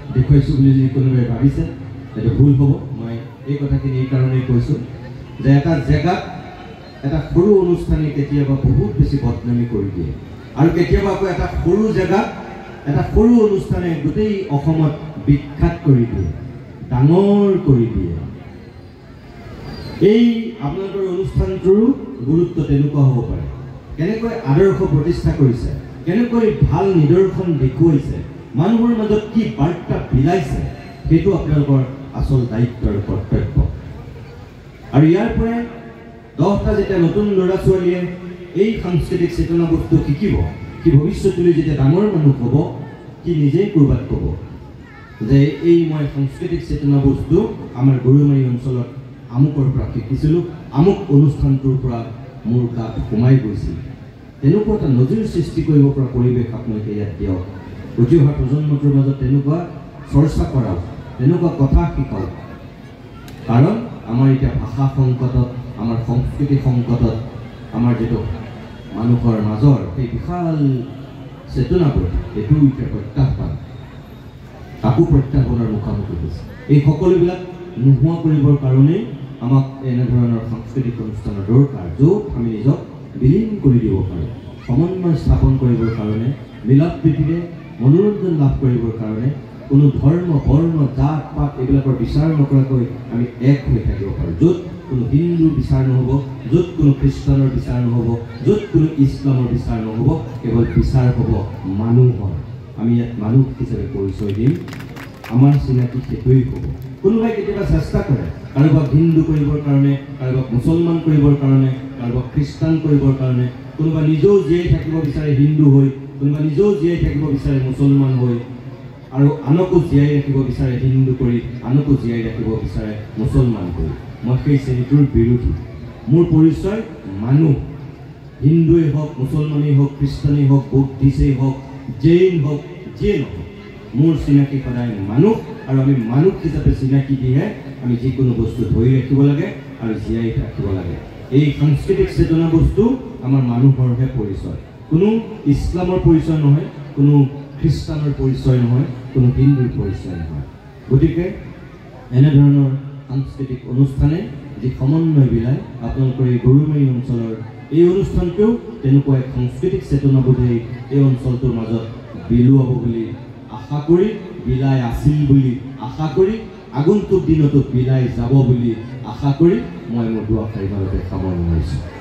দেখুৱাইছোঁ বুলি যদি কোনোবাই ভাবিছে সেইটো ভুল হ'ব। মই এই কথাখিনি এই কাৰণেই কৈছোঁ যে এটা জেগাত এটা সৰু অনুষ্ঠানে কেতিয়াবা বহুত বেছি বদনামি কৰি দিয়ে, আৰু কেতিয়াবা আকৌ এটা সৰু জেগাত এটা সৰু অনুষ্ঠানে গোটেই অসমত বিখ্যাত কৰি দিয়ে, ডাঙৰ কৰি দিয়ে। এই আপোনালোকৰ অনুষ্ঠানটোৰো গুৰুত্ব তেনেকুৱা হ'ব পাৰে। কেনেকৈ আদৰ্শ প্ৰতিষ্ঠা কৰিছে, কেনেকৈ ভাল নিদৰ্শন দেখুৱাইছে, মানুহৰ মাজত কি বাৰ্তা বিলাইছে, সেইটো আপোনালোকৰ আচল দায়িত্ব আৰু কৰ্তব্য। আৰু ইয়াৰ পৰাই 10টা যেতিয়া নতুন ল'ৰা ছোৱালীয়ে এই সাংস্কৃতিক চেতনা বস্তু শিকিব, সি ভৱিষ্যতলৈ যেতিয়া ডাঙৰ মানুহ হ'ব, সি নিজেই ক'ৰবাত ক'ব যে এই মই সাংস্কৃতিক চেতনা বস্তু আমাৰ গৰুমাৰী অঞ্চলত আমুকৰ পৰা শিকিছিলোঁ, আমুক অনুষ্ঠানটোৰ পৰা মোৰ গাত সোমাই গৈছিল। তেনেকুৱা এটা নজিৰ সৃষ্টি কৰিব পৰা পৰিৱেশ আপোনালোকে ইয়াত দিয়ক। উঠি অহা প্ৰজন্মটোৰ মাজত তেনেকুৱা চৰ্চা কৰাওক, তেনেকুৱা কথা শিকাওক। কাৰণ আমাৰ এতিয়া ভাষা সংকটত, আমাৰ সংস্কৃতি সংকটত, আমাৰ যিটো মানুহৰ মাজৰ সেই বিশাল চেতনাবোৰ, এইটো এতিয়া প্ৰত্যাহ্বান, তাকো প্ৰত্যাহ্বানৰ মুখামুখি হৈছে। এই সকলোবিলাক নোহোৱা কৰিবৰ কাৰণেই আমাক এনেধৰণৰ সাংস্কৃতিক অনুষ্ঠানৰ দৰকাৰ, য'ত আমি নিজক বিলীন কৰি দিব পাৰোঁ, সমন্বয় স্থাপন কৰিবৰ কাৰণে, মিলাপ প্ৰীতিৰে মনোৰঞ্জন লাভ কৰিবৰ কাৰণে, কোনো ধৰ্ম বৰ্ণ জাত পাত এইবিলাকৰ বিচাৰ নকৰাকৈ আমি এক হৈ থাকিব পাৰোঁ। য'ত কোনো হিন্দুৰ বিচাৰ নহ'ব, য'ত কোনো খ্ৰীষ্টানৰ বিচাৰ নহ'ব, য'ত কোনো ইছলামৰ বিচাৰ নহ'ব, কেৱল বিচাৰ হ'ব মানুহৰ। আমি ইয়াত মানুহ হিচাপে পৰিচয় দিম, আমাৰ চিনাকি সেইটোৱেই হ'ব। কোনোবাই কেতিয়াবা চেষ্টা কৰে কাৰোবাক হিন্দু কৰিবৰ কাৰণে, কাৰোবাক মুছলমান কৰিবৰ কাৰণে, কাৰোবাক খ্ৰীষ্টান কৰিবৰ কাৰণে, কোনোবা নিজেও জীয়াই থাকিব বিচাৰে হিন্দু হৈ, কোনোবা নিজেও জীয়াই থাকিব বিচাৰে মুছলমান হৈ, আৰু আনকো জীয়াই ৰাখিব বিচাৰে হিন্দু কৰি, আনকো জীয়াই ৰাখিব বিচাৰে মুছলমান কৰি। মই সেই শ্ৰেণীটোৰ বিৰোধী। মোৰ পৰিচয় মানুহ, হিন্দুৱেই হওক, মুছলমানেই হওক, খ্ৰীষ্টানেই হওক, বৌদ্ধিষ্টেই হওক, জৈন হওক, যিয়ে নহওক, মোৰ চিনাকি সদায় মানুহ। আৰু আমি মানুহ হিচাপে চিনাকি দিহে আমি যিকোনো বস্তু ধৰি ৰাখিব লাগে আৰু জীয়াই ৰাখিব লাগে। এই সাংস্কৃতিক চেতনা বস্তু আমাৰ মানুহৰহে পৰিচয়, কোনো ইছলামৰ পৰিচয় নহয়, কোনো খ্ৰীষ্টানৰ পৰিচয় নহয়, কোনো হিন্দুৰ পৰিচয় নহয়। গতিকে এনেধৰণৰ সাংস্কৃতিক অনুষ্ঠানে যি সমন্বয় বিলায়, আপোনালোকৰ এই গৰুমাৰী অঞ্চলৰ এই অনুষ্ঠানটোও তেনেকুৱা এক সাংস্কৃতিক চেতনাবোধেই এই অঞ্চলটোৰ মাজত বিলোৱাব বুলি আশা কৰি, বিলাই আছিল বুলি আশা কৰি, আগন্তুক দিনতো বিলাই যাব বুলি আশা কৰি মই মোৰ দুআষাৰি মাজতে সামৰণি মাৰিছোঁ।